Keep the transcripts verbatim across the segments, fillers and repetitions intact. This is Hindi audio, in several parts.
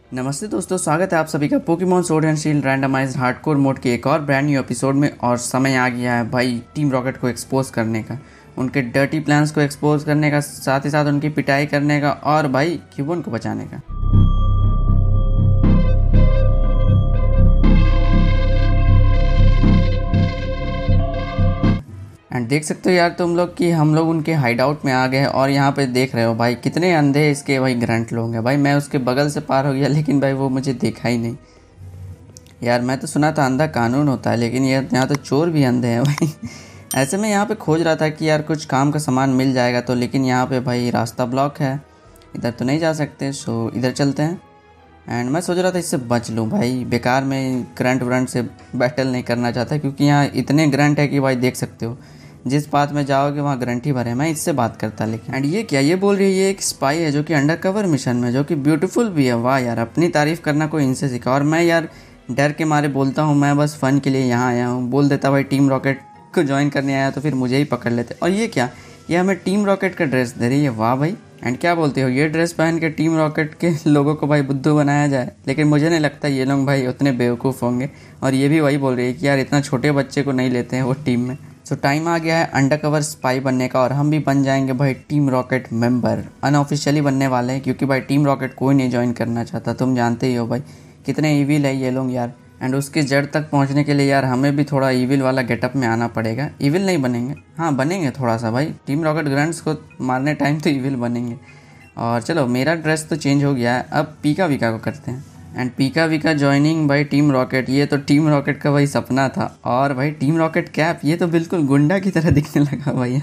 नमस्ते दोस्तों, स्वागत है आप सभी का Pokemon sword and shield randomized hardcore mode के एक और ब्रांड न्यू एपिसोड में। और समय आ गया है भाई टीम रॉकेट को एक्सपोज करने का, उनके डर्टी प्लान्स को एक्सपोज करने का, साथ ही साथ उनकी पिटाई करने का और भाई क्यूबन को बचाने का। एंड देख सकते हो यार तुम लोग कि हम लोग उनके हाइड आउट में आ गए हैं और यहाँ पे देख रहे हो भाई कितने अंधे इसके भाई ग्रंट लोग हैं। भाई मैं उसके बगल से पार हो गया लेकिन भाई वो मुझे देखा ही नहीं। यार मैं तो सुना था अंधा कानून होता है, लेकिन यार यहाँ तो चोर भी अंधे हैं भाई। ऐसे में यहाँ पे खोज रहा था कि यार कुछ काम का सामान मिल जाएगा तो, लेकिन यहाँ पे भाई रास्ता ब्लॉक है, इधर तो नहीं जा सकते। सो इधर चलते हैं। एंड मैं सोच रहा था इससे बच लूँ भाई, बेकार में ग्रंट व्रंट से बैटल नहीं करना चाहता क्योंकि यहाँ इतने ग्रंट है कि भाई देख सकते हो जिस पाथ में जाओगे वहाँ गारंटी भरे। मैं इससे बात करता लेकिन। एंड ये क्या, ये बोल रही है ये एक स्पाई है जो कि अंडर कवर मिशन में, जो कि ब्यूटीफुल भी है। वाह यार, अपनी तारीफ करना कोई इनसे सीखा। और मैं यार डर के मारे बोलता हूँ मैं बस फ़न के लिए यहाँ आया हूँ, बोल देता भाई टीम रॉकेट को ज्वाइन करने आया तो फिर मुझे ही पकड़ लेते। और ये क्या, ये हमें टीम रॉकेट का ड्रेस दे रही है। वाह भाई। एंड क्या बोलते हो, ये ड्रेस पहन के टीम रॉकेट के लोगों को भाई बुद्धू बनाया जाए? लेकिन मुझे नहीं लगता ये लोग भाई उतने बेवकूफ़ होंगे। और ये भी वही बोल रही है कि यार इतना छोटे बच्चे को नहीं लेते हैं वो टीम में। सो so, टाइम आ गया है अंडरकवर स्पाई बनने का और हम भी बन जाएंगे भाई टीम रॉकेट मेंबर। अनऑफिशियली बनने वाले हैं क्योंकि भाई टीम रॉकेट कोई नहीं ज्वाइन करना चाहता। तुम जानते ही हो भाई कितने ईविल है ये लोग यार। एंड उसकी जड़ तक पहुंचने के लिए यार हमें भी थोड़ा ईविल वाला गेटअप में आना पड़ेगा। ईविल नहीं बनेंगे, हाँ बनेंगे थोड़ा सा भाई, टीम रॉकेट ग्रंट्स को मारने टाइम तो ईविल बनेंगे। और चलो मेरा ड्रेस तो चेंज हो गया है, अब पीका वीका को करते हैं। एंड पीका वीका जॉइनिंग भाई टीम रॉकेट, ये तो टीम रॉकेट का भाई सपना था। और भाई टीम रॉकेट कैप, ये तो बिल्कुल गुंडा की तरह दिखने लगा भाई।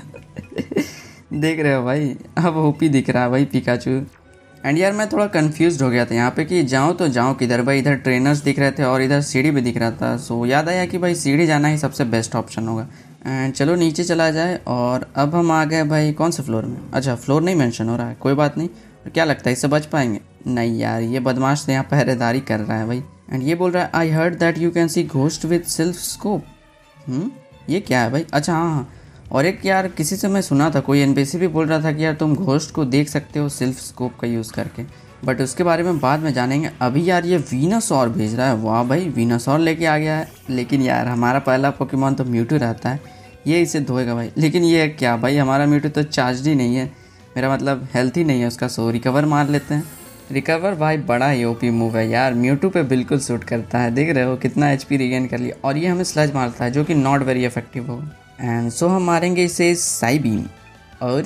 देख रहे हो भाई, अब ओपी दिख रहा है भाई पिकाचू। एंड यार मैं थोड़ा कंफ्यूज हो गया था यहाँ पे कि जाऊँ तो जाऊँ किधर भाई। इधर ट्रेनर्स दिख रहे थे और इधर सीढ़ी भी दिख रहा था। सो याद आया कि भाई सीढ़ी जाना ही सबसे बेस्ट ऑप्शन होगा। एंड चलो नीचे चला जाए। और अब हम आ गए भाई कौन से फ्लोर में, अच्छा फ्लोर नहीं मेंशन हो रहा है, कोई बात नहीं। क्या लगता है इससे बच पाएंगे? नहीं यार, ये बदमाश तो यहाँ पहरेदारी कर रहा है भाई। एंड ये बोल रहा है I heard that you can see ghost with Silph scope. हम्म ये क्या है भाई? अच्छा हाँ हाँ, और एक यार किसी से मैं सुना था, कोई एनपीसी भी बोल रहा था कि यार तुम घोस्ट को देख सकते हो सेल्फ स्कोप का यूज़ करके, बट उसके बारे में बाद में जानेंगे। अभी यार ये वीनासॉर भेज रहा है। वाह भाई, वीनासॉर लेके आ गया है। लेकिन यार हमारा पहला पोकेमॉन तो म्यूटू रहता है, ये इसे धोएगा भाई। लेकिन ये क्या भाई, हमारा म्यूटू तो चार्ज ही नहीं है, मेरा मतलब हेल्थ ही नहीं है उसका। सो रिकवर मार लेते हैं। रिकवर भाई बड़ा ही ओपी मूव है यार, म्यूटू पे बिल्कुल सूट करता है। देख रहे हो कितना एचपी रिगेन कर लिया। और ये हमें स्लज मारता है जो कि नॉट वेरी इफेक्टिव होगा। एंड सो हम मारेंगे इसे साइबीम और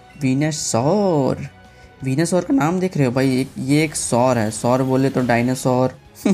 वीनासॉर। वीनासॉर का नाम देख रहे हो भाई, एक ये एक सौर है, सौर बोले तो डायनासोर।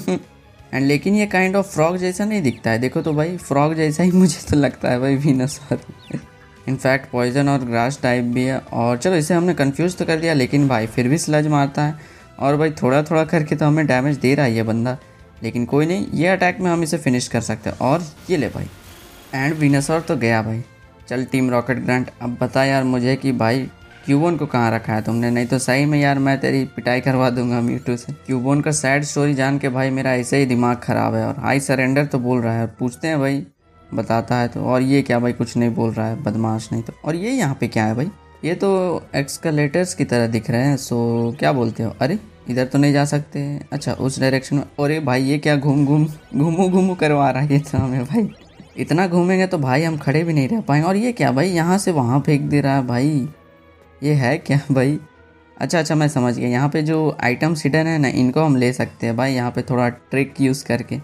एंड लेकिन ये काइंड ऑफ फ्रॉग जैसा नहीं दिखता है, देखो तो भाई फ्रॉग जैसा ही मुझे तो लगता है भाई वीनासॉर। इनफैक्ट पॉइजन और ग्रास टाइप भी है। और चलो इसे हमने कंफ्यूज तो कर दिया, लेकिन भाई फिर भी स्लज मारता है। और भाई थोड़ा थोड़ा करके तो हमें डैमेज दे रहा है ये बंदा, लेकिन कोई नहीं, ये अटैक में हम इसे फिनिश कर सकते हैं। और ये ले भाई, एंड वीनासॉर तो गया भाई। चल टीम रॉकेट ग्रंट, अब बता यार मुझे कि भाई क्यूबोन को कहाँ रखा है तुमने, नहीं तो सही में यार मैं तेरी पिटाई करवा दूंगा म्यूटू से। क्यूबोन का सैड स्टोरी जान के भाई मेरा ऐसे ही दिमाग ख़राब है। और आई सरेंडर तो बोल रहा है, पूछते हैं भाई बताता है तो। और ये क्या भाई, कुछ नहीं बोल रहा है, बदमाश नहीं तो। और ये यहाँ पे क्या है भाई, ये तो एक्सकलेटर्स की तरह दिख रहे हैं। सो क्या बोलते हो? अरे इधर तो नहीं जा सकते, अच्छा उस डायरेक्शन में। अरे भाई ये क्या घूम घूम घूमू घूमू करवा रहा है ये तो हमें भाई। इतना घूमेंगे तो भाई हम खड़े भी नहीं रह पाएंगे। और ये क्या भाई, यहाँ से वहाँ फेंक दे रहा है भाई, ये है क्या भाई? अच्छा अच्छा मैं समझ गया, यहाँ पे जो आइटम्स हिडन है ना इनको हम ले सकते हैं भाई, यहाँ पे थोड़ा ट्रिक यूज़ करके।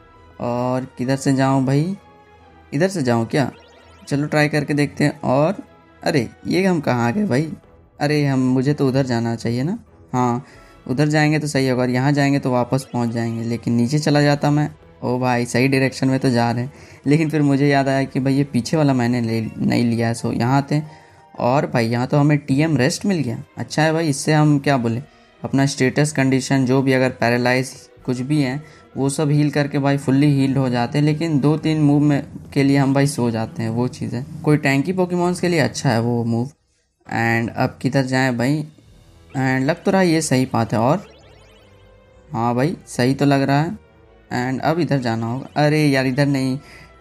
और किधर से जाऊँ भाई, इधर से जाऊँ क्या? चलो ट्राई करके देखते हैं। और अरे ये हम कहाँ आ गए भाई? अरे हम मुझे तो उधर जाना चाहिए ना, हाँ उधर जाएंगे तो सही होगा। और यहाँ जाएंगे तो वापस पहुँच जाएंगे, लेकिन नीचे चला जाता मैं। ओ भाई सही डायरेक्शन में तो जा रहे हैं, लेकिन फिर मुझे याद आया कि भाई ये पीछे वाला मैंने ले नहीं लिया है। सो यहाँ आते हैं। और भाई यहाँ तो हमें टीएम रेस्ट मिल गया, अच्छा है भाई। इससे हम क्या बोले, अपना स्टेटस कंडीशन जो भी अगर पैरालाइज कुछ भी है वो सब हील करके भाई फुल्ली हील्ड हो जाते हैं। लेकिन दो तीन मूव में के लिए हम भाई सो जाते हैं, वो चीज़ है। कोई टैंकी पोकेमॉन्स के लिए अच्छा है वो मूव। एंड अब किधर जाएं भाई? एंड लग तो रहा है ये सही पाथ है। और हाँ भाई सही तो लग रहा है। एंड अब इधर जाना होगा। अरे यार इधर नहीं,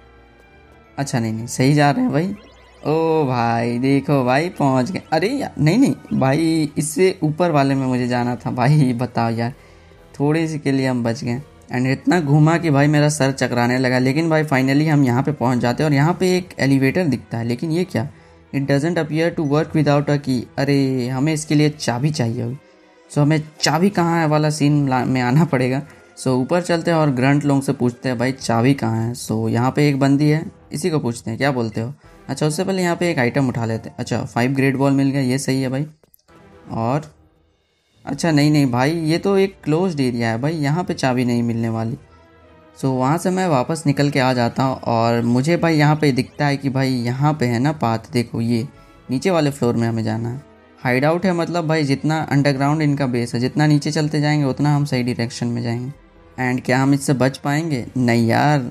अच्छा नहीं नहीं सही जा रहे हैं भाई। ओ भाई देखो भाई पहुंच गए। अरे यार नहीं नहीं भाई, इससे ऊपर वाले में मुझे जाना था भाई, बताओ यार थोड़ी सी के लिए हम बच गए एंड इतना घूमा कि भाई मेरा सर चकराने लगा। लेकिन भाई फाइनली हम यहाँ पे पहुँच जाते हैं और यहाँ पे एक एलिवेटर दिखता है, लेकिन ये क्या, it doesn't appear to work without a key. अरे हमें इसके लिए चाबी चाहिए होगी। सो हमें चाबी कहाँ है वाला सीन में आना पड़ेगा। सो ऊपर चलते हैं और ग्रंट लोग से पूछते हैं भाई चाबी कहाँ है। सो यहाँ पे एक बंदी है, इसी को पूछते हैं, क्या बोलते हो। अच्छा उससे पहले यहाँ पे एक आइटम उठा लेते हैं। अच्छा फाइव ग्रेड बॉल मिल गया, ये सही है भाई। और अच्छा नहीं नहीं भाई, ये तो एक क्लोज्ड एरिया है भाई, यहाँ पे चाबी नहीं मिलने वाली। सो वहाँ से मैं वापस निकल के आ जाता हूँ और मुझे भाई यहाँ पे दिखता है कि भाई यहाँ पे है ना पाथ, देखो ये नीचे वाले फ्लोर में हमें जाना है। हाइड आउट है, मतलब भाई जितना अंडरग्राउंड इनका बेस है, जितना नीचे चलते जाएंगे उतना हम सही डायरेक्शन में जाएंगे। एंड क्या हम इससे बच पाएंगे? नहीं यार।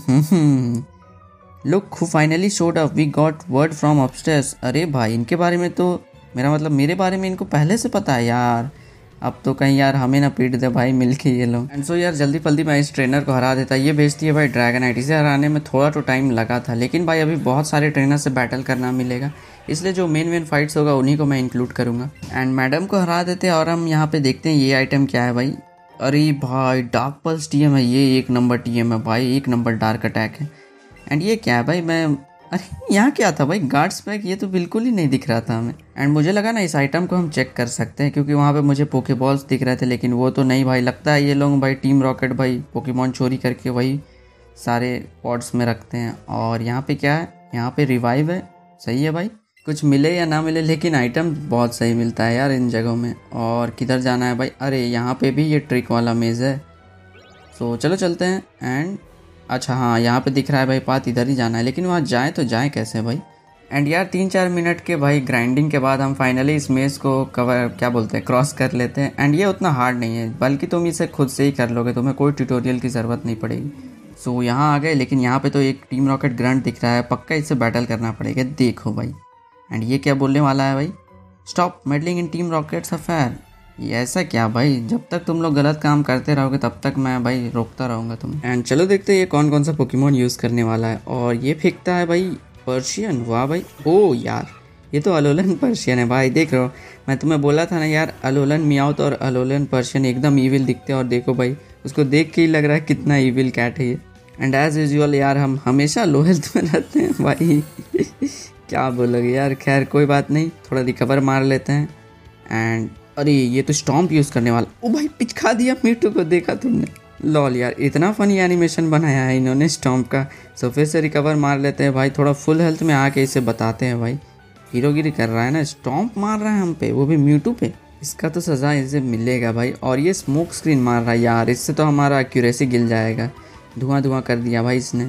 Look who finally showed up, we got word from upstairs. अरे भाई इनके बारे में तो मेरा मतलब मेरे बारे में इनको पहले से पता है यार। अब तो कहीं यार हमें ना पीट दे भाई मिलके ये लोग। एंड सो यार जल्दी जल्दी मैं इस ट्रेनर को हरा देता। ये भेजती है भाई ड्रैगनाइट। इसे हराने में थोड़ा तो टाइम लगा था, लेकिन भाई अभी बहुत सारे ट्रेनर से बैटल करना मिलेगा, इसलिए जो मेन मेन फाइट्स होगा उन्हीं को मैं इंक्लूड करूँगा। एंड मैडम को हरा देते हैं और हम यहाँ पे देखते हैं ये आइटम क्या है भाई। अरे भाई डार्क पल्स टी एम है, ये एक नंबर टी एम है भाई, एक नंबर डार्क अटैक है। एंड ये क्या है भाई, मैं अरे यहाँ क्या था भाई, गार्ड्स पैक, ये तो बिल्कुल ही नहीं दिख रहा था हमें। एंड मुझे लगा ना इस आइटम को हम चेक कर सकते हैं, क्योंकि वहाँ पे मुझे पोकेबॉल्स दिख रहे थे, लेकिन वो तो नहीं भाई। लगता है ये लोग भाई टीम रॉकेट भाई पोकेमॉन चोरी करके वही सारे पॉड्स में रखते हैं। और यहाँ पे क्या है, यहाँ पे रिवाइव है, सही है भाई। कुछ मिले या ना मिले, लेकिन आइटम बहुत सही मिलता है यार इन जगहों में। और किधर जाना है भाई, अरे यहाँ पे भी ये ट्रिक वाला मेज़ है। सो चलो चलते हैं। एंड अच्छा हाँ यहाँ पे दिख रहा है भाई पाथ, इधर ही जाना है, लेकिन वहाँ जाए तो जाए कैसे भाई। एंड यार तीन चार मिनट के भाई ग्राइंडिंग के बाद हम फाइनली इस मेज़ को कवर क्या बोलते हैं क्रॉस कर लेते हैं। एंड ये उतना हार्ड नहीं है, बल्कि तुम इसे खुद से ही कर लोगे, तुम्हें कोई ट्यूटोरियल की ज़रूरत नहीं पड़ेगी। सो यहाँ आ गए, लेकिन यहाँ पे तो एक टीम रॉकेट ग्रंट दिख रहा है, पक्का इससे बैटल करना पड़ेगा, देखो भाई। एंड ये क्या बोलने वाला है भाई, stop meddling in Team Rocket's affair. ये ऐसा क्या भाई, जब तक तुम लोग गलत काम करते रहोगे तब तक मैं भाई रोकता रहूँगा तुम्हें। एंड चलो देखते हैं ये कौन कौन सा पोकेमॉन यूज़ करने वाला है। और ये फेंकता है भाई पर्शियन, वाह भाई। ओ यार ये तो अलोलन पर्शियन है भाई, देख रहे हो, मैं तुम्हें बोला था ना यार, अलोलन मियाउथ और अलोलन पर्शियन एकदम ईविल दिखते हैं। और देखो भाई उसको देख के ही लग रहा है कितना ईविल कैट है ये। एंड एज यूजुअल यार हम हमेशा लो हेल्थ में रहते हैं भाई क्या बोलोगे यार, खैर कोई बात नहीं, थोड़ा रिकवर मार लेते हैं। एंड अरे ये तो स्टॉम्प यूज़ करने वाला, ओ भाई पिचका दिया मीटू को, देखा तुमने, लॉल यार इतना फनी एनिमेशन बनाया है इन्होंने स्टॉम्प का। सो फिर से रिकवर मार लेते हैं भाई, थोड़ा फुल हेल्थ में आके इसे बताते हैं भाई, हीरोगिरी कर रहा है ना, स्टॉम्प मार रहा है हम पे, वो भी म्यूटू पे, इसका तो सज़ा इसे मिलेगा भाई। और ये स्मोक स्क्रीन मार रहा है यार, इससे तो हमारा एक्यूरेसी गिल जाएगा, धुआं धुआं कर दिया भाई इसने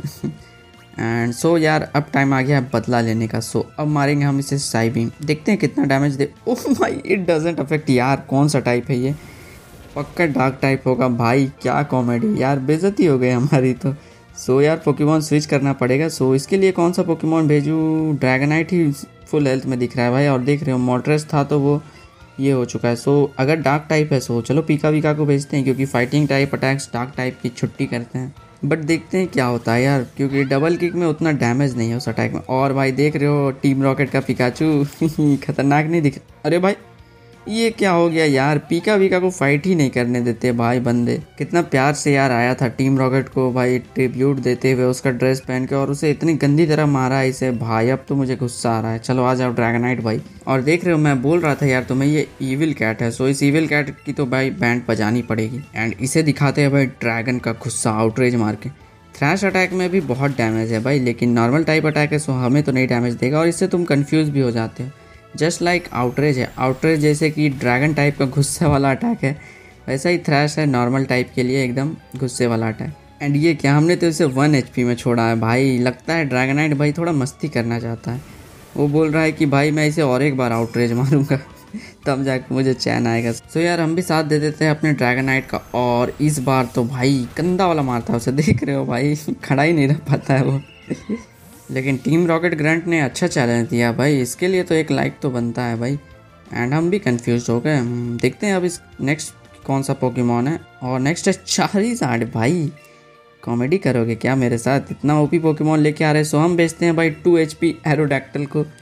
एंड सो so, यार अब टाइम आ गया है बदला लेने का। सो so, अब मारेंगे हम इसे साइबीम, देखते हैं कितना डैमेज दे। ओह भाई इट डजंट अफेक्ट यार, कौन सा टाइप है ये, पक्का डार्क टाइप होगा भाई। क्या कॉमेडी यार, बेइज्जती हो गई हमारी तो। सो so, यार पोकेमॉन स्विच करना पड़ेगा। सो so, इसके लिए कौन सा पोकेमॉन भेजूँ, ड्रैगनाइट ही फुल हेल्थ में दिख रहा है भाई। और देख रहे हो मोर्ट्रेस था तो वो ये हो चुका है। सो so, अगर डार्क टाइप है सो so, चलो पीका वीका को भेजते हैं, क्योंकि fighting type attacks dark type की छुट्टी करते हैं। बट देखते हैं क्या होता है यार, क्योंकि डबल किक में उतना डैमेज नहीं है उस अटैक में। और भाई देख रहे हो टीम रॉकेट का पिकाचू खतरनाक नहीं दिख, अरे भाई ये क्या हो गया यार, पीका वीका को फाइट ही नहीं करने देते भाई बंदे। कितना प्यार से यार आया था टीम रॉकेट को भाई ट्रिब्यूट देते हुए उसका ड्रेस पहन के, और उसे इतनी गंदी तरह मारा है इसे भाई। अब तो मुझे गुस्सा आ रहा है, चलो आ जाओ ड्रैगनाइट भाई। और देख रहे हो मैं बोल रहा था यार तुम्हें ये ईविल कैट है, सो इस ईविल कैट की तो भाई बैंड बजानी पड़ेगी। एंड इसे दिखाते हैं भाई ड्रैगन का गुस्सा आउटरेज मार के। थ्रैश अटैक में भी बहुत डैमेज है भाई, लेकिन नॉर्मल टाइप अटैक है सो हमें तो नहीं डैमेज देगा, और इससे तुम कंफ्यूज भी हो जाते हो। जस्ट लाइक आउटरेज है, आउटरेज जैसे कि ड्रैगन टाइप का गुस्से वाला अटैक है, वैसा ही थ्रैश है नॉर्मल टाइप के लिए एकदम गुस्से वाला अटैक। एंड ये क्या, हमने तो इसे वन एचपी में छोड़ा है भाई। लगता है ड्रैगनाइट भाई थोड़ा मस्ती करना चाहता है, वो बोल रहा है कि भाई मैं इसे और एक बार आउटरेज मारूंगा तब जाकर मुझे चैन आएगा। सो यार हम भी साथ दे देते हैं अपने ड्रैगनाइट का, और इस बार तो भाई गंदा वाला मारता है उसे, देख रहे हो भाई खड़ा ही नहीं रह पाता है वो लेकिन टीम रॉकेट ग्रंट ने अच्छा चैलेंज दिया भाई, इसके लिए तो एक लाइक तो बनता है भाई। एंड हम भी कंफ्यूज हो गए, देखते हैं अब इस नेक्स्ट कौन सा पोकेमॉन है। और नेक्स्ट है चारिज़ार्ड। भाई कॉमेडी करोगे क्या मेरे साथ, इतना ओपी पोकेमॉन लेके आ रहे हैं। सो हम बेचते हैं भाई टू एच पी एरोडैक्टल को,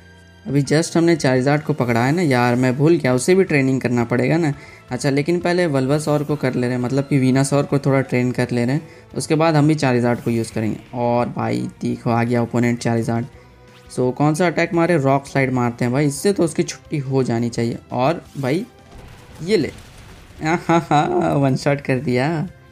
अभी जस्ट हमने चारिज़ार्ड को पकड़ा है ना यार, मैं भूल गया, उसे भी ट्रेनिंग करना पड़ेगा ना। अच्छा लेकिन पहले वल्वासौर को कर ले रहे हैं, मतलब कि वीनासौर को थोड़ा ट्रेन कर ले रहे हैं, उसके बाद हम भी चारिज़ार्ड को यूज़ करेंगे। और भाई देखो आ गया ओपोनेंट चारिज़ार्ड। सो कौन सा अटैक मारे, रॉक स्लाइड मारते हैं भाई, इससे तो उसकी छुट्टी हो जानी चाहिए। और भाई ये ले, हाँ हाँ वन शॉट कर दिया।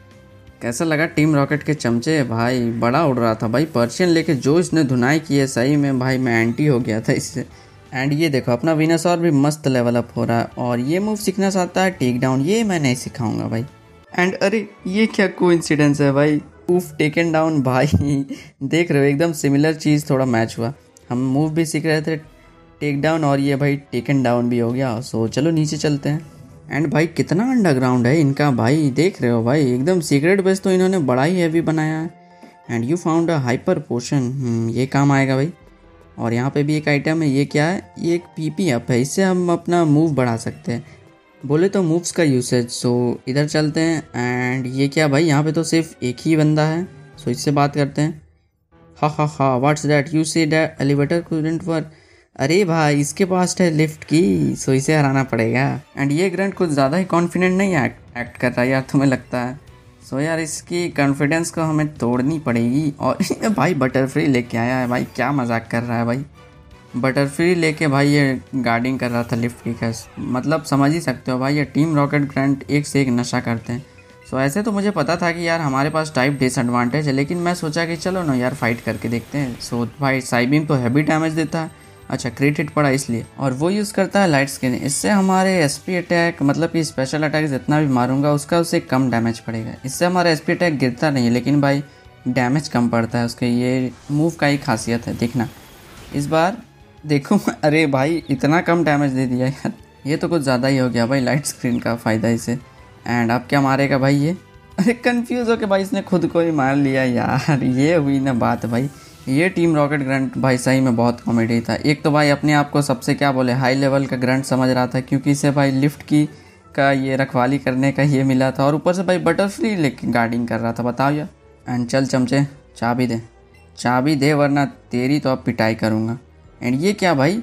कैसा लगा टीम रॉकेट के चमचे भाई, बड़ा उड़ रहा था भाई, पर्शियन लेके जो इसने धुनाई की है सही में भाई, मैं एंटी हो गया था इससे। एंड ये देखो अपना वीनासौर भी मस्त लेवल अप हो रहा है। और ये मूव सीखना चाहता है टेक डाउन, ये मैं नहीं सिखाऊंगा भाई। एंड अरे ये क्या कोइंसिडेंस है भाई, उफ टेकन डाउन भाई देख रहे हो एकदम सिमिलर चीज़ थोड़ा मैच हुआ। हम मूव भी सीख रहे थे टेक डाउन, और ये भाई टेकन डाउन भी हो गया। सो चलो नीचे चलते हैं। एंड भाई कितना अंडरग्राउंड है इनका भाई, देख रहे हो भाई एकदम सीक्रेट बेस तो इन्होंने बड़ा ही हैवी बनाया है। And you found a hyper potion, ये काम आएगा भाई। और यहाँ पे भी एक आइटम है, ये क्या है, ये एक पीपी अप है, इससे हम अपना मूव बढ़ा सकते हैं, बोले तो मूव्स का यूसेज। सो इधर चलते हैं। एंड ये क्या भाई, यहाँ पे तो सिर्फ एक ही बंदा है, सो इससे बात करते हैं। हा हा हा what's that, you say that elevator couldn't work. अरे भाई इसके पास है लिफ्ट की, सो इसे हराना पड़ेगा। एंड ये ग्रंट कुछ ज़्यादा ही कॉन्फिडेंट नहीं एक्ट एक्ट कर रहा है यार, तुम्हें लगता है? सो यार इसकी कॉन्फिडेंस को हमें तोड़नी पड़ेगी। और भाई बटर फ्री लेके आया है भाई, क्या मजाक कर रहा है भाई, बटर फ्री लेके भाई ये गार्डिंग कर रहा था लिफ्ट की। कैस मतलब समझ ही सकते हो भाई, ये टीम रॉकेट ग्रंट एक से एक नशा करते हैं। सो ऐसे तो मुझे पता था कि यार हमारे पास टाइप डिसएडवांटेज है, लेकिन मैं सोचा कि चलो ना यार फाइट करके देखते हैं। सो भाई साइबीम तो हैवी डैमेज देता है, अच्छा क्रिट हिट पड़ा इसलिए, और वो यूज़ करता है लाइट स्किन, इससे हमारे एसपी अटैक मतलब कि स्पेशल अटैक जितना भी मारूंगा उसका उससे कम डैमेज पड़ेगा। इससे हमारा एसपी अटैक गिरता नहीं है, लेकिन भाई डैमेज कम पड़ता है उसके। ये मूव का ही खासियत है, देखना इस बार देखो अरे भाई इतना कम डैमेज दे दिया यार, ये तो कुछ ज़्यादा ही हो गया भाई, लाइट स्क्रीन का फ़ायदा इसे। एंड अब क्या मारेगा भाई ये, अरे कंफ्यूज हो के भाई इसने खुद को ही मार लिया यार, ये हुई ना बात भाई। ये टीम रॉकेट ग्रंट भाई सही में बहुत कॉमेडी था। एक तो भाई अपने आप को सबसे क्या बोले हाई लेवल का ग्रंट समझ रहा था, क्योंकि इसे भाई लिफ्ट की का ये रखवाली करने का ये मिला था, और ऊपर से भाई बटर फ्री लेके गार्डिंग कर रहा था, बताओ यार। एंड चल चमचे चाबी दे, चाबी दे वरना तेरी तो अब पिटाई करूँगा। एंड ये क्या भाई,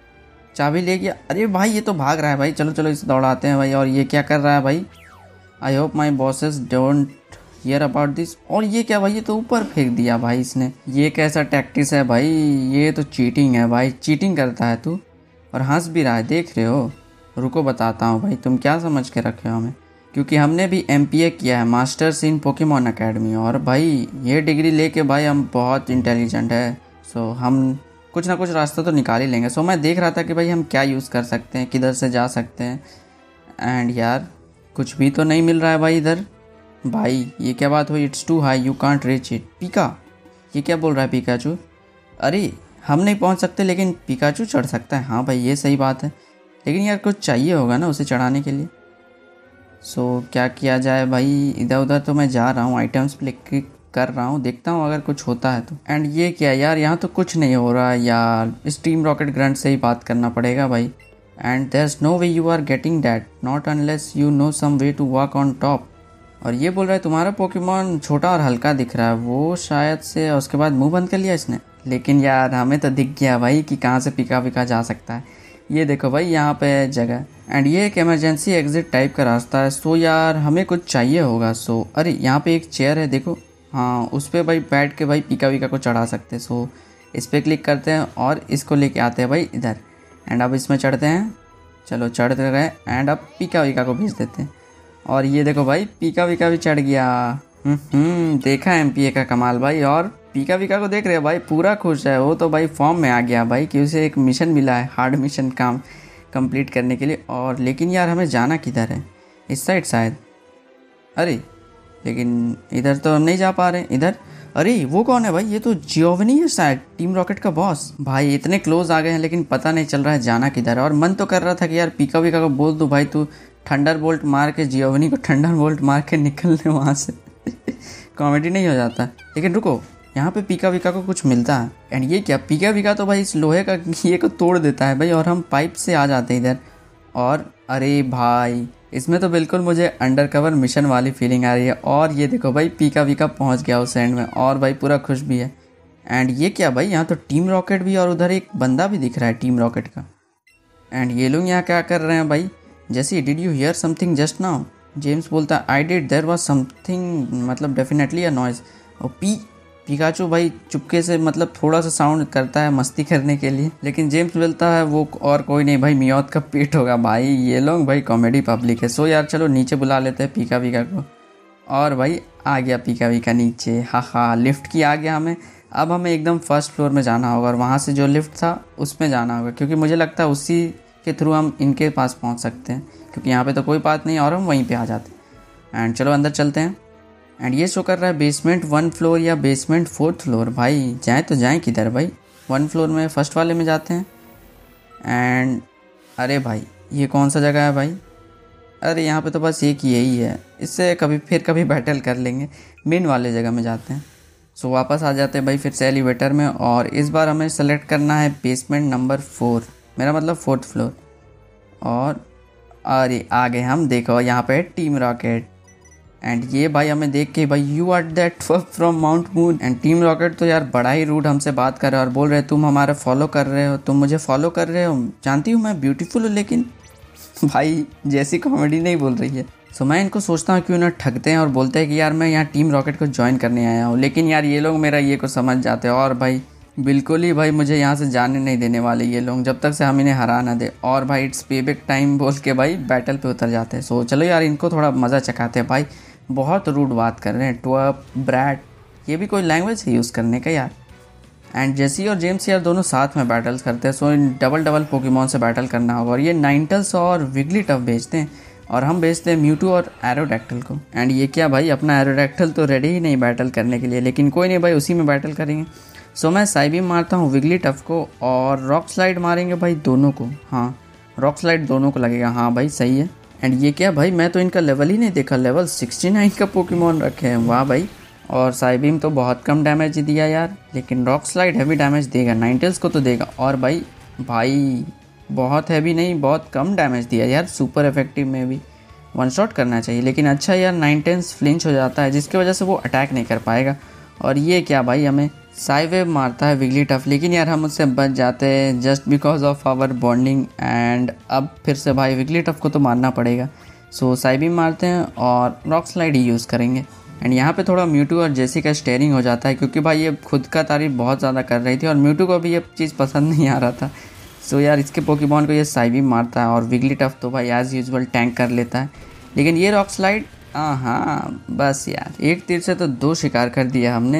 चाबी ले गया, अरे भाई ये तो भाग रहा है भाई, चलो चलो इसे दौड़ाते हैं भाई। और ये क्या कर रहा है भाई, I hope my bosses don't hear about this. और ये क्या भाई, ये तो ऊपर फेंक दिया भाई इसने, ये कैसा टैक्टिस है भाई, ये तो चीटिंग है भाई, चीटिंग करता है तू, और हंस भी रहा है, देख रहे हो। रुको बताता हूँ भाई, तुम क्या समझ के रखे हो हमें, क्योंकि हमने भी एम पी ए किया है, मास्टर्स इन पोकेमॉन अकेडमी, और भाई ये डिग्री लेके भाई हम बहुत इंटेलिजेंट है। सो हम कुछ ना कुछ रास्ता तो निकाल ही लेंगे। सो मैं देख रहा था कि भाई हम क्या यूज़ कर सकते हैं, किधर से जा सकते हैं। एंड यार कुछ भी तो नहीं मिल रहा है भाई इधर। भाई ये क्या बात हुई, it's too high you can't reach it. Pika, ये क्या बोल रहा है पिकाचू, अरे हम नहीं पहुंच सकते लेकिन पिकाचू चढ़ सकता है। हाँ भाई ये सही बात है, लेकिन यार कुछ चाहिए होगा ना उसे चढ़ाने के लिए। सो क्या किया जाए भाई, इधर उधर तो मैं जा रहा हूँ, आइटम्स पे क्लिक कर रहा हूँ, देखता हूँ अगर कुछ होता है तो। एंड ये क्या यार, यहाँ तो कुछ नहीं हो रहा है यार, इस टीम रॉकेट ग्रंट से ही बात करना पड़ेगा भाई। And there is no way you are getting that not unless you know some way to walk on top. और ये बोल रहा है तुम्हारा पोकेमॉन छोटा और हल्का दिख रहा है, वो शायद से, और उसके बाद मुंह बंद कर लिया इसने। लेकिन यार हमें तो दिख गया भाई कि कहाँ से पिका पिका जा सकता है। ये देखो भाई यहाँ पे जगह, एंड ये एक इमरजेंसी एग्जिट टाइप का रास्ता है। सो यार हमें कुछ चाहिए होगा। सो अरे यहाँ पे एक चेयर है देखो, हाँ उस पर भाई बैठ के भाई पिका विका को चढ़ा सकते हैं। सो इस पर क्लिक करते हैं और इसको लेके आते हैं भाई इधर। एंड अब इसमें चढ़ते हैं, चलो चढ़ गए। एंड अब पिका विका को भेज देते हैं। और ये देखो भाई पिका विका भी चढ़ गया। हम्म देखा एम पी ए का कमाल भाई। और पिका विका को देख रहे हो भाई, पूरा खुश है वो तो भाई, फॉर्म में आ गया भाई कि उसे एक मिशन मिला है, हार्ड मिशन काम कंप्लीट करने के लिए। और लेकिन यार हमें जाना किधर है, इस साइड शायद। अरे लेकिन इधर तो हम नहीं जा पा रहे। इधर, अरे वो कौन है भाई, ये तो जियोवनी है शायद, टीम रॉकेट का बॉस। भाई इतने क्लोज आ गए हैं लेकिन पता नहीं चल रहा है जाना किधर है। और मन तो कर रहा था कि यार पिका विका को बोल दो भाई तू थंडर बोल्ट मार के जियोवनी को थंडर बोल्ट मार के निकल ले वहाँ से कॉमेडी नहीं हो जाता। लेकिन रुको, यहाँ पे पिका विका को कुछ मिलता है। एंड ये क्या, पिका विका तो भाई इस लोहे का ये को तोड़ देता है भाई, और हम पाइप से आ जाते हैं इधर। और अरे भाई इसमें तो बिल्कुल मुझे अंडर कवर मिशन वाली फीलिंग आ रही है। और ये देखो भाई पिका विका पहुँच गया उस एंड में, और भाई पूरा खुश भी है। एंड ये क्या भाई, यहाँ तो टीम रॉकेट भी और उधर एक बंदा भी दिख रहा है टीम रॉकेट का। एंड ये लोग यहाँ क्या कर रहे हैं भाई? जैसे did you hear something just now? James बोलता है I did, there was something, मतलब डेफिनेटली अ नॉइज। और पी पिकाचू भाई चुपके से मतलब थोड़ा सा साउंड करता है मस्ती करने के लिए, लेकिन जेम्स बोलता है वो और कोई नहीं भाई, मियाओथ का पेट होगा। भाई ये लोग भाई कॉमेडी पब्लिक है। सो यार चलो नीचे बुला लेते हैं पीका वीका को। और भाई आ गया पीका वीका नीचे, हा हा लिफ्ट की आ गया हमें। अब हमें एकदम फर्स्ट फ्लोर में जाना होगा और वहाँ से जो लिफ्ट था उसमें जाना होगा, क्योंकि मुझे लगता है उसी के थ्रू हम इनके पास पहुँच सकते हैं, क्योंकि यहाँ पे तो कोई बात नहीं और हम वहीं पे आ जाते हैं। एंड चलो अंदर चलते हैं। एंड ये शो कर रहा है बेसमेंट वन फ्लोर या बेसमेंट फोर्थ फ्लोर। भाई जाएँ तो जाएँ किधर भाई? वन फ्लोर में फर्स्ट वाले में जाते हैं। एंड अरे भाई ये कौन सा जगह है भाई? अरे यहाँ पे तो बस एक ही यही है, इससे कभी फिर कभी बैटल कर लेंगे। मेन वाले जगह में जाते हैं। सो वापस आ जाते हैं भाई फिर से एलिवेटर में, और इस बार हमें सेलेक्ट करना है बेसमेंट नंबर फोर, मेरा मतलब फोर्थ फ्लोर। और अरे आ गए हम, देखो यहाँ पे टीम रॉकेट। एंड ये भाई हमें देख के भाई you are that from Mount Moon. And Team Rocket तो यार बड़ा ही रूड हमसे बात कर रहे हो और बोल रहे तुम हमारा फॉलो कर रहे हो, तुम मुझे फॉलो कर रहे हो, जानती हूँ मैं ब्यूटीफुल हूँ, लेकिन भाई जैसी कॉमेडी नहीं बोल रही है। सो मैं इनको सोचता हूँ कि उन्हें ठगते हैं और बोलते हैं कि यार मैं यहाँ टीम रॉकेट को ज्वाइन करने आया हूँ, लेकिन यार ये लोग मेरा ये को समझ जाते हैं और भाई बिल्कुल ही भाई मुझे यहाँ से जाने नहीं देने वाले ये लोग जब तक से हम इन्हें हरा ना दे। और भाई इट्स पेबैक टाइम बोल के भाई बैटल पे उतर जाते हैं। सो चलो यार इनको थोड़ा मज़ा चखाते हैं। भाई बहुत रूड बात कर रहे हैं, ट्वर्प ब्रैट, ये भी कोई लैंग्वेज है यूज़ करने का यार। एंड जेसी और जेम्स यार दोनों साथ में बैटल्स करते हैं। सो इन डबल डबल पोकेमॉन से बैटल करना होगा। और ये नाइनटल्स और विगलीटफ भेजते हैं और हम भेजते हैं म्यूटू और एरोडैक्टल को। एंड ये क्या भाई, अपना एरोडैक्टल तो रेडी ही नहीं बैटल करने के लिए, लेकिन कोई नहीं भाई उसी में बैटल करेंगे। सो मैं साइबीम मारता हूँ विगलीटफ को और रॉक स्लाइड मारेंगे भाई दोनों को। हाँ रॉक स्लाइड दोनों को लगेगा। हाँ भाई सही है। एंड ये क्या भाई, मैं तो इनका लेवल ही नहीं देखा, लेवल सिक्सटी नाइन का पोकेमॉन रखे हैं, वाह भाई। और साइबीम तो बहुत कम डैमेज ही दिया यार, लेकिन रॉक स्लाइड हैवी डैमेज देगा, नाइनटेल्स को तो देगा। और भाई भाई बहुत हैवी नहीं, बहुत कम डैमेज दिया यार, सुपर इफेक्टिव में भी वन शॉट करना चाहिए, लेकिन अच्छा यार नाइनटेल्स फ्लिंच हो जाता है जिसकी वजह से वो अटैक नहीं कर पाएगा। और ये क्या भाई, हमें साइवेव मारता है विगलीटफ, लेकिन यार हम उससे बच जाते हैं just because of our bonding. And अब फिर से भाई विगलीटफ को तो मारना पड़ेगा। सो साइबीम मारते हैं और रॉक स्लाइड ही यूज़ करेंगे। एंड यहाँ पे थोड़ा म्यूटू और जेसी का स्टेयरिंग हो जाता है, क्योंकि भाई ये खुद का तारीफ बहुत ज़्यादा कर रही थी और म्यूटू को भी ये चीज़ पसंद नहीं आ रहा था। सो यार इसके पोकेमॉन को ये साइबीम मारता है और विगलीटफ तो भाई एज़ यूजुअल टैंक कर लेता है, लेकिन ये रॉक स्लाइड हाँ हाँ बस यार एक तीर से तो दो शिकार कर दिया हमने।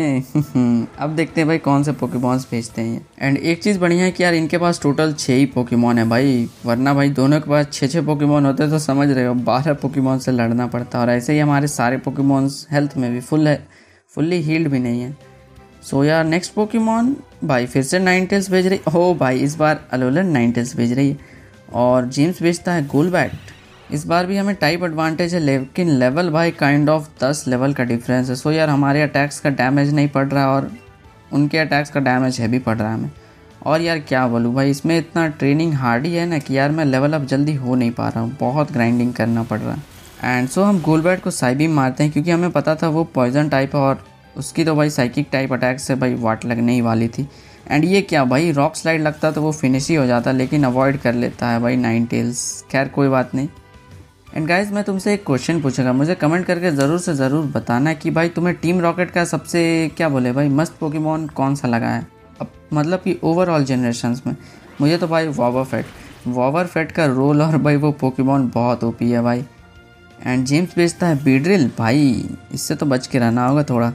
अब देखते हैं भाई कौन से पोकेमॉन्स भेजते हैं। एंड एक चीज़ बढ़िया है कि यार इनके पास टोटल छः ही पोकेमॉन है भाई, वरना भाई दोनों के पास छः छः पोकेमॉन होते तो समझ रहे हो बारह पोकेमॉन से लड़ना पड़ता। और ऐसे ही हमारे सारे पोकेमॉन्स हेल्थ में भी फुल है, फुल्ली हील्ड भी नहीं है। सो यार नेक्स्ट पोकेमॉन भाई फिर से नाइनटेल्स भेज रही हो भाई, इस बार अलोलन नाइनटेल्स भेज रही है और जेम्स भेजता है गोलबैट। इस बार भी हमें टाइप एडवांटेज है, लेकिन लेवल भाई काइंड ऑफ दस लेवल का डिफरेंस है। सो यार हमारे अटैक्स का डैमेज नहीं पड़ रहा और उनके अटैक्स का डैमेज है भी पड़ रहा है हमें। और यार क्या बोलूँ भाई, इसमें इतना ट्रेनिंग हार्ड ही है ना कि यार मैं लेवल अप जल्दी हो नहीं पा रहा हूँ, बहुत ग्राइंडिंग करना पड़ रहा है। एंड सो हम गोलबैट को साइबीम मारते हैं, क्योंकि हमें पता था वो पॉइजन टाइप है और उसकी तो भाई साइकिक टाइप अटैक से भाई वाट लगने ही वाली थी। एंड ये क्या भाई, रॉक स्लाइड लगता तो वो फिनिश ही हो जाता, लेकिन अवॉइड कर लेता है भाई नाइनटेल्स। खैर कोई बात नहीं। एंड गाइज मैं तुमसे एक क्वेश्चन पूछूंगा, मुझे कमेंट करके ज़रूर से ज़रूर बताना कि भाई तुम्हें टीम रॉकेट का सबसे क्या बोले भाई मस्त पोकेमॉन कौन सा लगा है, अब मतलब कि ओवरऑल जनरेशन्स में। मुझे तो भाई वॉवरफेट वॉवरफेट का रोल और भाई वो पोकेमॉन बहुत ओपी है भाई। एंड जेम्स बेचता है बीड्रिल, भाई इससे तो बच के रहना होगा थोड़ा।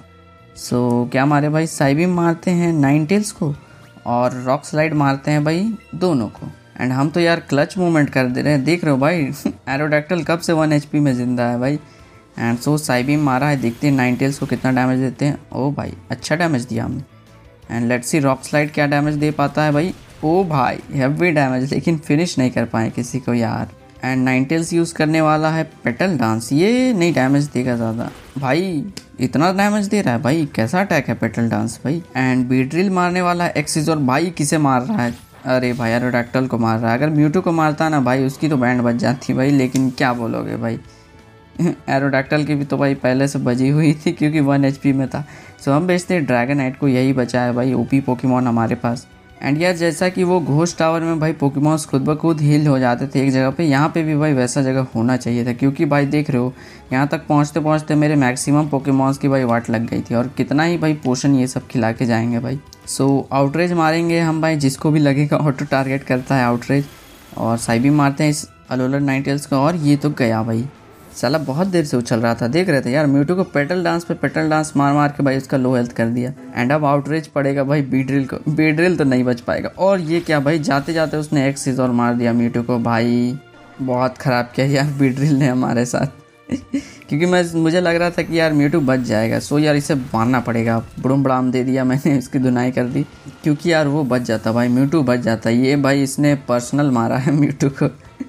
सो क्या मारे भाई, साइबीम मारते हैं नाइनटेल्स को और रॉक स्लाइड मारते हैं भाई दोनों को। एंड हम तो यार क्लच मूवमेंट कर दे रहे हैं, देख रहे हो भाई एरोडैक्टल कब से वन एचपी में ज़िंदा है भाई। एंड सो साइबीम मारा है, देखते हैं नाइनटेल्स को कितना डैमेज देते हैं। ओ भाई अच्छा डैमेज दिया हमने। And let's see rock slide क्या डैमेज दे पाता है भाई। ओ भाई हैवी डैमेज, लेकिन फिनिश नहीं कर पाए किसी को यार। एंड नाइनटेल्स यूज़ करने वाला है पेटल डांस, ये नहीं डैमेज देगा ज़्यादा भाई, इतना डैमेज दे रहा है भाई, कैसा अटैक है पेटल डांस भाई। एंड बीड्रिल मारने वाला है एक्सिजोर, भाई किसे मार रहा है, अरे भाई एरोडैक्टल को मार रहा है। अगर म्यूटू को मारता ना भाई उसकी तो बैंड बच जाती भाई, लेकिन क्या बोलोगे भाई एरोडैक्टल की भी तो भाई पहले से बजी हुई थी क्योंकि वन एचपी में था। सो हम बेचते हैं ड्रैगनाइट को, यही बचा है भाई ओपी पोकेमॉन हमारे पास। एंड यार जैसा कि वो घोस्ट टावर में भाई पोकेमॉन्स खुद ब खुद हील हो जाते थे एक जगह पे, यहाँ पे भी भाई वैसा जगह होना चाहिए था। क्योंकि भाई देख रहे हो यहाँ तक पहुँचते पहुँचते मेरे मैक्सिमम पोकेमॉन्स की भाई वाट लग गई थी, और कितना ही भाई पोशन ये सब खिला के जाएंगे भाई। सो आउटरेज मारेंगे हम भाई, जिसको भी लगेगा ऑटो टारगेट करता है आउटरेज, और साइबी मारते हैं इस अलोलर नाइनटेल्स का, और ये तो गया भाई। साला बहुत देर से उछल रहा था, देख रहे थे यार म्यूटू को पेटल डांस पे पेटल डांस मार मार के भाई उसका लो हेल्थ कर दिया। एंड अब आउटरेज पड़ेगा भाई बीड्रिल को, बीड्रिल तो नहीं बच पाएगा। और ये क्या भाई, जाते जाते उसने एक सीज और मार दिया म्यूटू को। भाई बहुत ख़राब किया यार बीड्रिल ने हमारे साथ क्योंकि मैं मुझे लग रहा था कि यार म्यूटू बच जाएगा। सो यार इसे मारना पड़ेगा, बुड़ुम बड़ाम दे दिया मैंने, इसकी धुनाई कर दी। क्योंकि यार वो बच जाता भाई, म्यूटू बच जाता। ये भाई इसने पर्सनल मारा है म्यूटू को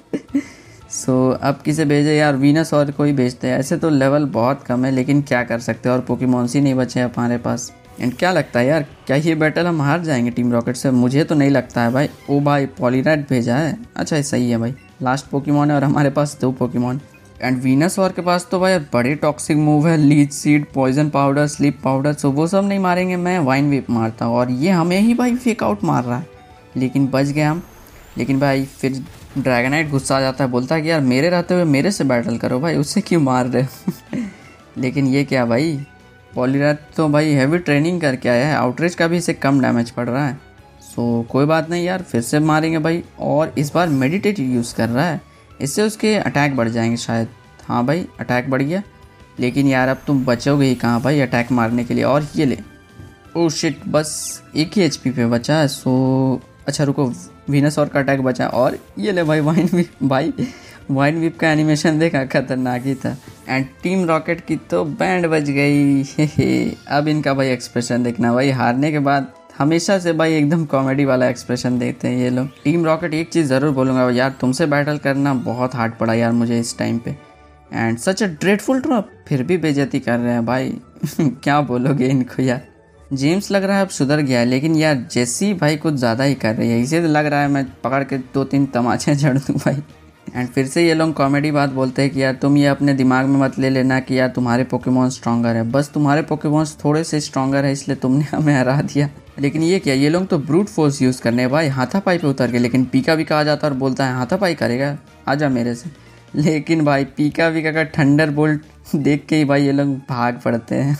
सो so, अब किसे भेजे यार, वीनस और कोई भेजते हैं। ऐसे तो लेवल बहुत कम है लेकिन क्या कर सकते हैं, और पोकेमॉन्स ही नहीं बचे हैं हमारे पास। एंड क्या लगता है यार, क्या ये बैटल हम हार जाएंगे टीम रॉकेट से? मुझे तो नहीं लगता है भाई। ओ भाई पॉलीराइट भेजा है, अच्छा सही है भाई। लास्ट पोकेमॉन है और हमारे पास दो पोकेमॉन। एंड वीनस और के पास तो भाई बड़े टॉक्सिक मूव है, leech seed, poison powder, sleep powder. So वो सब नहीं मारेंगे, मैं वाइन वेप मारता हूँ। और ये हमें ही भाई फेक आउट मार रहा है, लेकिन बच गए हम। लेकिन भाई फिर ड्रैगनाइट गुस्सा आ जाता है, बोलता है कि यार मेरे रहते हुए मेरे से बैटल करो भाई, उससे क्यों मार रहे हो लेकिन ये क्या भाई, पॉलीराइट तो भाई हैवी ट्रेनिंग करके आया है, आउटरेज का भी इसे कम डैमेज पड़ रहा है। सो कोई बात नहीं यार, फिर से मारेंगे भाई। और इस बार मेडिटेट यूज़ कर रहा है, इससे उसके अटैक बढ़ जाएंगे शायद। हाँ भाई अटैक बढ़ गया, लेकिन यार अब तुम बचोगे ही कहाँ भाई अटैक मारने के लिए। और ये ले, ओ शिट, बस एक ही एचपी पे बचा है। सो अच्छा रुको, वीनस और का अटैक बचा, और ये ले भाई वाइन विप। भाई वाइन विप का एनिमेशन देखा, खतरनाक ही था। एंड टीम रॉकेट की तो बैंड बज गई हे हे। अब इनका भाई एक्सप्रेशन देखना भाई, हारने के बाद हमेशा से भाई एकदम कॉमेडी वाला एक्सप्रेशन देते हैं ये लोग। टीम रॉकेट एक चीज़ ज़रूर बोलूँगा यार, तुमसे बैटल करना बहुत हार्ड पड़ा यार मुझे इस टाइम पे। And such a dreadful drop, फिर भी बेइज्जती कर रहे हैं भाई क्या बोलोगे इनको यार। जेम्स लग रहा है अब सुधर गया है, लेकिन यार जेसी भाई कुछ ज़्यादा ही कर रही है। इसे तो लग रहा है मैं पकड़ के दो तीन तमाचे जड़ दूँ भाई। एंड फिर से ये लोग कॉमेडी बात बोलते हैं कि यार तुम ये अपने दिमाग में मत ले लेना कि यार तुम्हारे पोकेमॉन स्ट्रॉन्गर है, बस तुम्हारे पोकेमॉन्स थोड़े से स्ट्रॉन्गर है इसलिए तुमने हमें हरा दिया। लेकिन ये क्या, ये लोग तो ब्रूट फोर्स यूज़ करने भाई, हाथापाई पे उतर के। लेकिन पीका वीका आ जाता और बोलता है हाथापाई करेगा, आजा मेरे से। लेकिन भाई पीका वीका का थंडर बोल्ट देख के ही भाई ये लोग भाग पड़ते हैं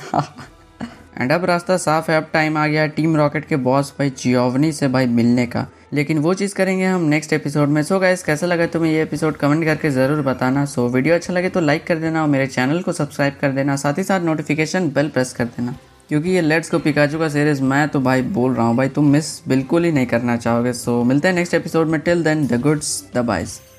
एंड अब रास्ता साफ है, अब टाइम आ गया टीम रॉकेट के बॉस भाई जियोवनी से भाई मिलने का। लेकिन वो चीज़ करेंगे हम नेक्स्ट एपिसोड में। सो गाइस कैसा लगा तुम्हें ये एपिसोड कमेंट करके ज़रूर बताना। सो वीडियो अच्छा लगे तो लाइक कर देना और मेरे चैनल को सब्सक्राइब कर देना, साथ ही साथ नोटिफिकेशन बेल प्रेस कर देना, क्योंकि ये लेट्स गो पिकाचू का सीरीज़ मैं तो भाई बोल रहा हूँ भाई तुम मिस बिल्कुल ही नहीं करना चाहोगे। सो मिलते हैं नेक्स्ट एपिसोड में, till then the goods the buys.